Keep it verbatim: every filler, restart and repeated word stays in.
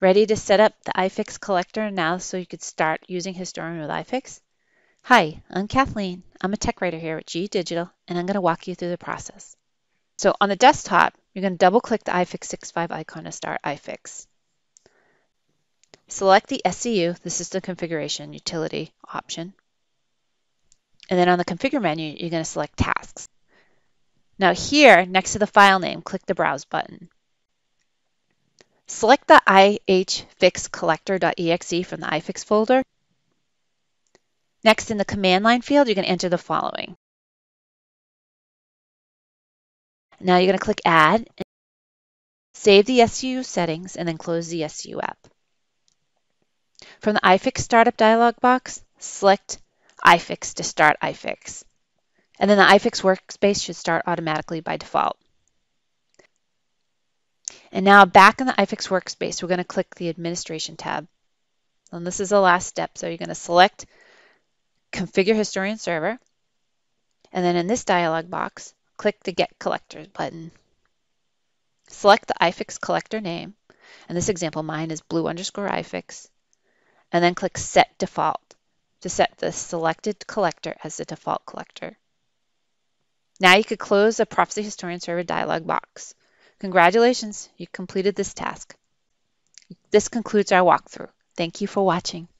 Ready to set up the iFIX collector now so you could start using Historian with iFIX? Hi, I'm Kathleen. I'm a tech writer here at G E Digital, and I'm going to walk you through the process. So on the desktop, you're going to double-click the iFIX six point five icon to start iFIX. Select the S C U, the System Configuration Utility option. And then on the Configure menu, you're going to select Tasks. Now here, next to the file name, click the Browse button. Select the iFIX collector.exe from the iFIX folder. Next, in the command line field, you're going to enter the following. Now you're going to click Add, save the S C U settings, and then close the S C U app. From the iFIX Startup dialog box, select iFIX to start iFIX. And then the iFIX workspace should start automatically by default. And now back in the iFIX workspace, we're going to click the Administration tab. And this is the last step, so you're going to select Configure Historian Server. And then in this dialog box, click the Get Collectors button. Select the iFIX collector name. In this example, mine is blue underscore iFIX. And then click Set Default to set the selected collector as the default collector. Now you could close the Proficy Historian Server dialog box. Congratulations, you completed this task. This concludes our walkthrough. Thank you for watching.